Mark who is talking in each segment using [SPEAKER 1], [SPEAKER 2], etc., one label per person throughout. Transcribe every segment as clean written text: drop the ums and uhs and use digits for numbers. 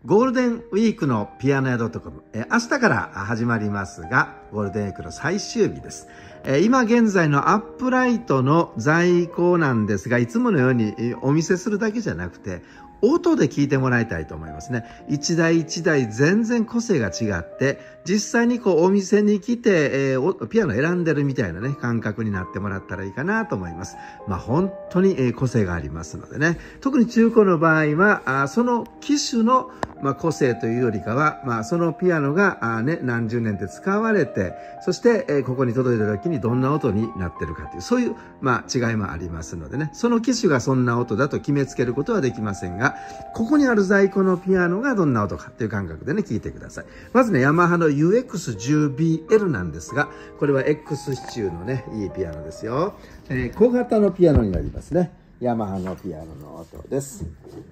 [SPEAKER 1] ゴールデンウィークのピアノ屋 .com、明日から始まりますが、ゴールデンウィークの最終日です。今現在のアップライトの在庫なんですが、いつものようにお見せするだけじゃなくて、音で聞いてもらいたいと思いますね。一台一台全然個性が違って、実際にお店に来て、ピアノ選んでるみたいなね、感覚になってもらったらいいかなと思います。本当に個性がありますのでね。特に中古の場合は、その機種の個性というよりかは、そのピアノが何十年で使われて、そして、ここに届いた時にどんな音になってるかという、そういう、違いもありますのでね。その機種がそんな音だと決めつけることはできませんが、ここにある在庫のピアノがどんな音かという感覚でね、聞いてください。まずね、ヤマハの UX10BL なんですが、これは X 支柱のね、いいピアノですよ。小型のピアノになりますね。ヤマハのピアノの音です。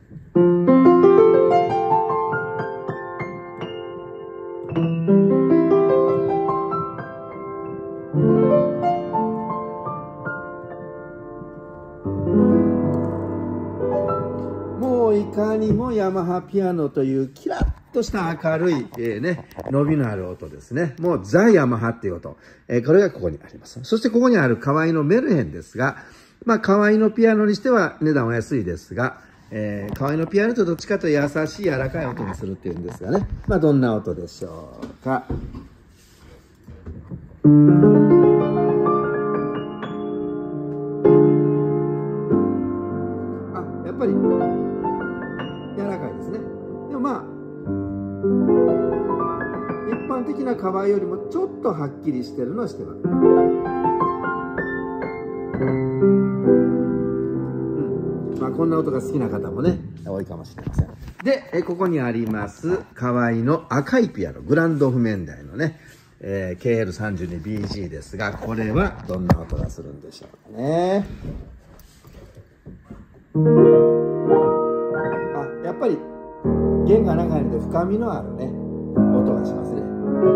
[SPEAKER 1] もういかにもヤマハピアノというキラッとした明るい、伸びのある音ですね。もうザ・ヤマハっていう音。これがここにあります。そしてここにある河合のメルヘンですが、河合のピアノにしては値段は安いですが、河合のピアノとどっちかというと優しい柔らかい音にするっていうんですがね。どんな音でしょうか。やっぱり柔らかいですね。でも一般的な河合よりもちょっとはっきりしてるのはしてます。こんな音が好きな方もね、多いかもしれません。で、ここにあります河合の赤いピアノ、グランド譜面台のね、KL32BG ですが、これはどんな音がするんでしょうかね。やっぱり弦が長いので深みのあるね、音がしますね。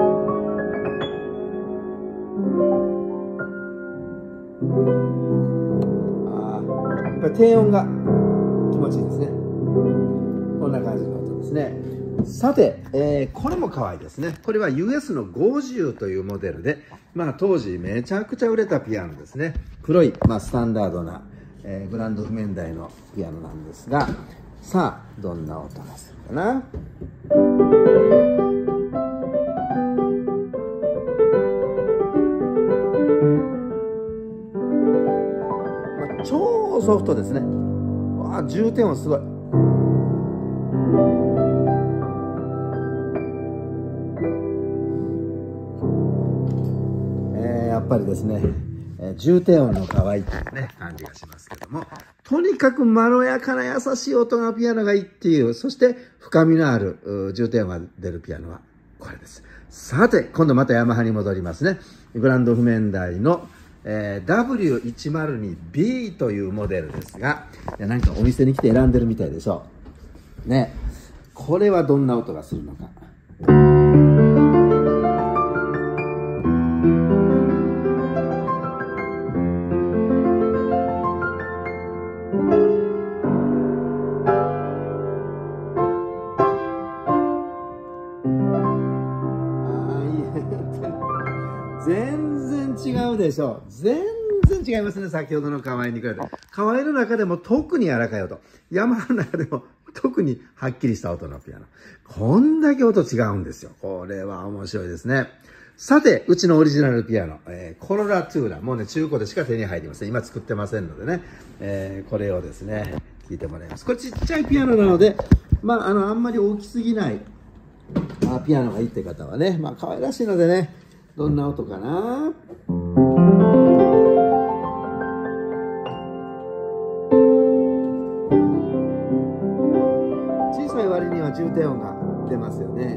[SPEAKER 1] やっぱり低音が気持ちいいですね。こんな感じの音ですね。さて、これも可愛いですね。これは US の50というモデルで、当時めちゃくちゃ売れたピアノですね。黒い、スタンダードな、グランド譜面台のピアノなんですが、さあ、どんな音がするかな。超ソフトですね。重点音すごい。やっぱりですね、重低音の可愛いというね、感じがしますけども、とにかくまろやかな優しい音がピアノがいいっていう、そして深みのある重低音が出るピアノはこれです。さて、今度またヤマハに戻りますね。グランド譜面台のW102B というモデルですが、なんかお店に来て選んでるみたいでしょう。ね。これはどんな音がするのか。全然違うでしょう。全然違いますね。先ほどの河合に比べて。河合の中でも特に柔らかい音。ヤマハの中でも特にはっきりした音のピアノ。こんだけ音違うんですよ。これは面白いですね。さて、うちのオリジナルピアノ、コロラトゥーラ。もうね、中古でしか手に入りません。今作ってませんのでね。これをですね、聴いてもらいます。これちっちゃいピアノなので、あんまり大きすぎないピアノがいいって方はね、可愛らしいのでね、どんな音かな。小さい割には重低音が出ますよね。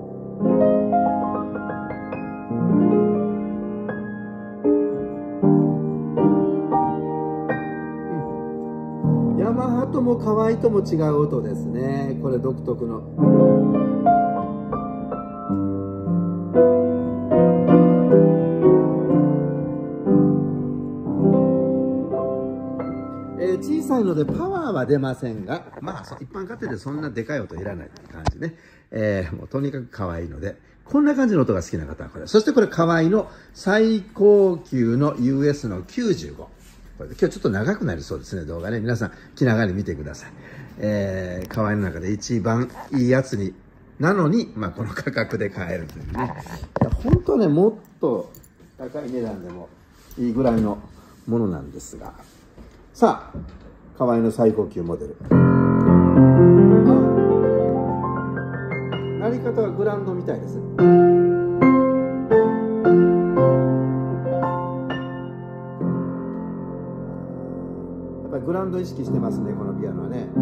[SPEAKER 1] ヤマハとも河合とも違う音ですね。これ独特の。小さいのでパワーは出ませんが、まあ、一般家庭でそんなでかい音いらないって感じね。もうとにかく可愛いので、こんな感じの音が好きな方はこれ。そしてこれ、可愛いの最高級の US の95。これ今日ちょっと長くなりそうですね、動画ね。皆さん、気長に見てください。可愛いの中で一番いいやつに、なのに、まあ、この価格で買えるというね。本当ね、もっと高い値段でもいいぐらいのものなんですが。さあ、可愛いの最高級モデル。鳴り方はグランドみたいです。やっぱりグランド意識してますね、このピアノはね。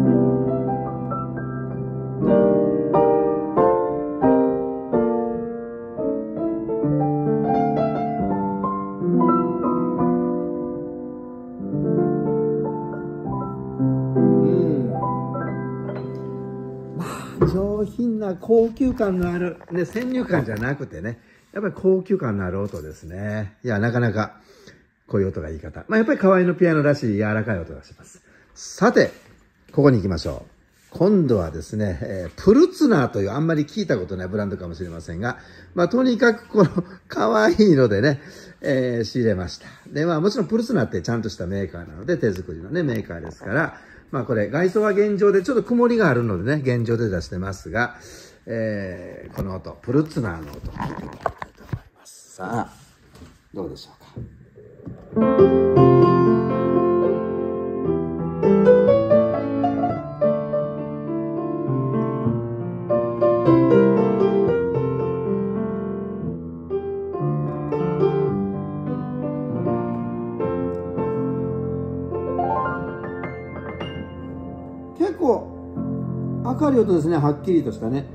[SPEAKER 1] 上品な高級感のある、ね、先入観じゃなくてね、やっぱり高級感のある音ですね。いや、なかなかこういう音がいい方。まあ、やっぱり可愛いのピアノらしい柔らかい音がします。さて、ここに行きましょう。今度はですね、プルツナーというあんまり聞いたことないブランドかもしれませんが、まあ、とにかくこの可愛いのでね、仕入れました。で、まあ、もちろんプルツナーってちゃんとしたメーカーなので、手作りのね、メーカーですから、まあこれ、外装は現状でちょっと曇りがあるのでね、現状で出してますが、この音、プルツナーの音を聞いてみたいと思います。さあ、どうでしょうか。結構明るい音ですね、はっきりとしたね。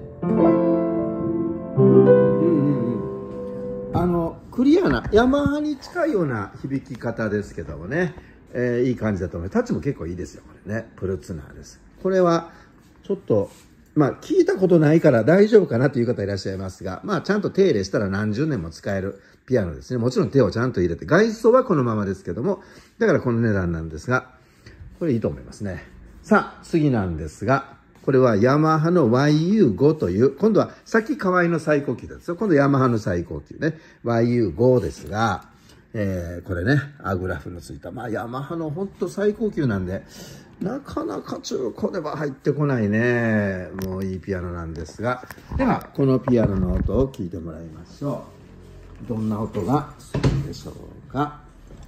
[SPEAKER 1] クリアなヤマハに近いような響き方ですけどもね、いい感じだと思います。タッチも結構いいですよ、これね。プルツナーです。これはちょっとまあ聞いたことないから大丈夫かなという方いらっしゃいますが、まあちゃんと手入れしたら何十年も使えるピアノですね。もちろん手をちゃんと入れて、外装はこのままですけども、だからこの値段なんですが、これいいと思いますね。さあ、次なんですが、これはヤマハの YU5 という、今度はさっき可愛いの最高級ですよ。今度ヤマハの最高級ね。YU5 ですが、これね、アグラフのついた、まあヤマハのほんと最高級なんで、なかなか中古では入ってこないね。もういいピアノなんですが。では、このピアノの音を聞いてもらいましょう。どんな音がするでしょうか。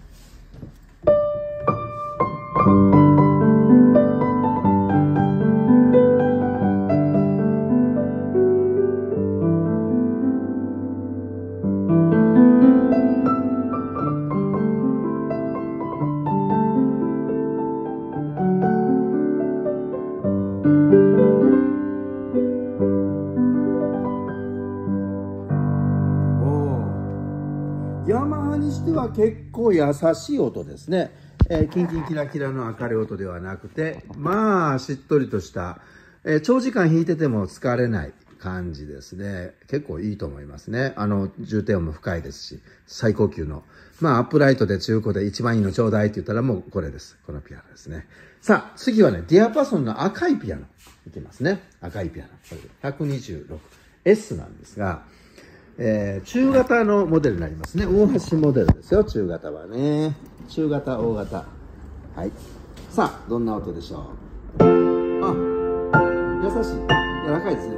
[SPEAKER 1] ヤマハにしては結構優しい音ですね。キンキンキラキラの明るい音ではなくて、まあしっとりとした、長時間弾いてても疲れない感じですね。結構いいと思いますね。重低音も深いですし、最高級の。まあアップライトで中古で一番いいのちょうだいって言ったらもうこれです。このピアノですね。さあ、次はね、ディアパソンの赤いピアノ。いきますね。赤いピアノ。これ 126S なんですが、中型のモデルになりますね。大橋モデルですよ、中型はね。中型、大型。はい。さあ、どんな音でしょう。あ、優しい。柔らかいですね。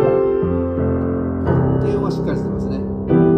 [SPEAKER 1] 低音はしっかりしてますね。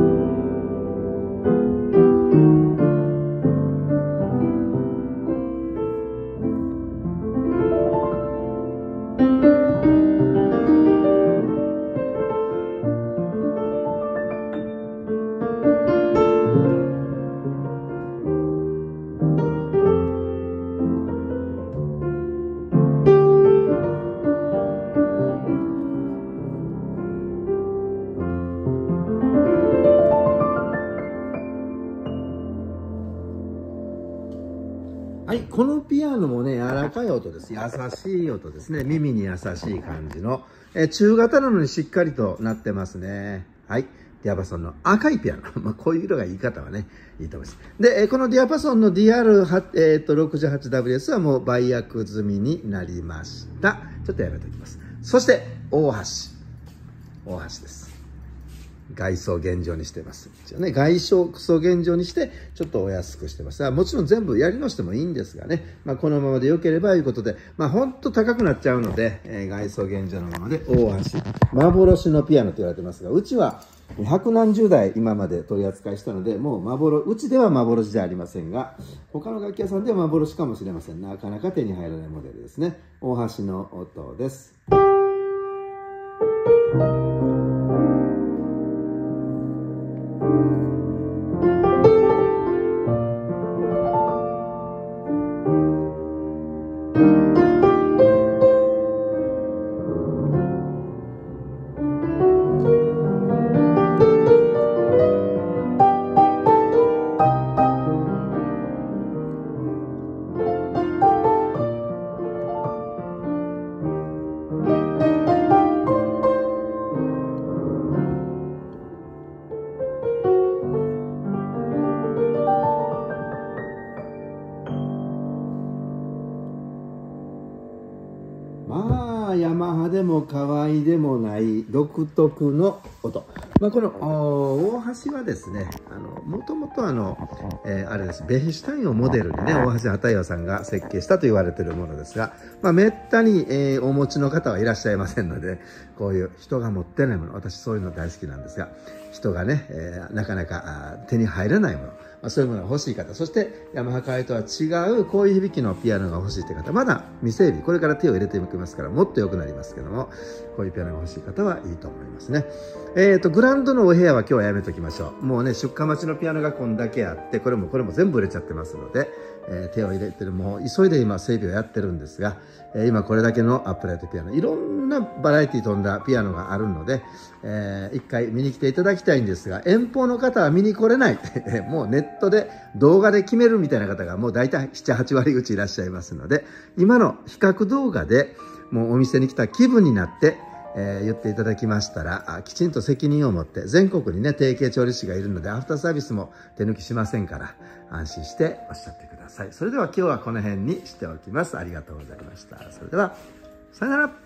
[SPEAKER 1] はい、このピアノもね、柔らかい音です。優しい音ですね。耳に優しい感じの。中型なのにしっかりとなってますね。はい。 ディアパソンの赤いピアノ。まあ、こういう色がいい方はね、いいと思います。で、このディアパソンの DR68WS はもう売約済みになりました。ちょっとやめておきます。そして、大橋です。外装現状にしてます。一応ね、外装現状にして、ちょっとお安くしてます。もちろん全部やり直してもいいんですがね、まあ、このままで良ければということで、まあ、ほんと高くなっちゃうので、外装現状のままで、大橋。幻のピアノと言われてますが、うちは百何十台今まで取り扱いしたので、もううちでは幻じゃありませんが、他の楽器屋さんでは幻かもしれません。なかなか手に入らないモデルですね。大橋の音です。まあ、ヤマハでも河合でもない独特の音。まあ、この大橋はですね、もともとあれです、ベヒシュタインをモデルにね、大橋畑岩さんが設計したと言われているものですが、まあ、めったに、お持ちの方はいらっしゃいませんので、こういう人が持ってないもの、私そういうの大好きなんですが、人がね、なかなか手に入らないもの、まあ、そういうものが欲しい方、そしてヤマハ河合とは違うこういう響きのピアノが欲しいという方、まだ未整備、これから手を入れていきますからもっと良くなりますけども、こういうピアノが欲しい方はいいと思いますね。グランドのお部屋は今日はやめときましょう。もうね、出荷待ちのピアノがこんだけあって、これも全部売れちゃってますので、手を入れてる、もう急いで今整備をやってるんですが、今これだけのアップライトピアノ、いろんなバラエティ飛んだピアノがあるので、一回見に来ていただきたいんですが、遠方の方は見に来れない。もうネットで動画で決めるみたいな方がもう大体7、8割うちいらっしゃいますので、今の比較動画でもうお店に来た気分になって、言っていただきましたら、きちんと責任を持って、全国にね、提携調理師がいるので、アフターサービスも手抜きしませんから、安心しておっしゃってください。それでは今日はこの辺にしておきます。ありがとうございました。それでは、さよなら。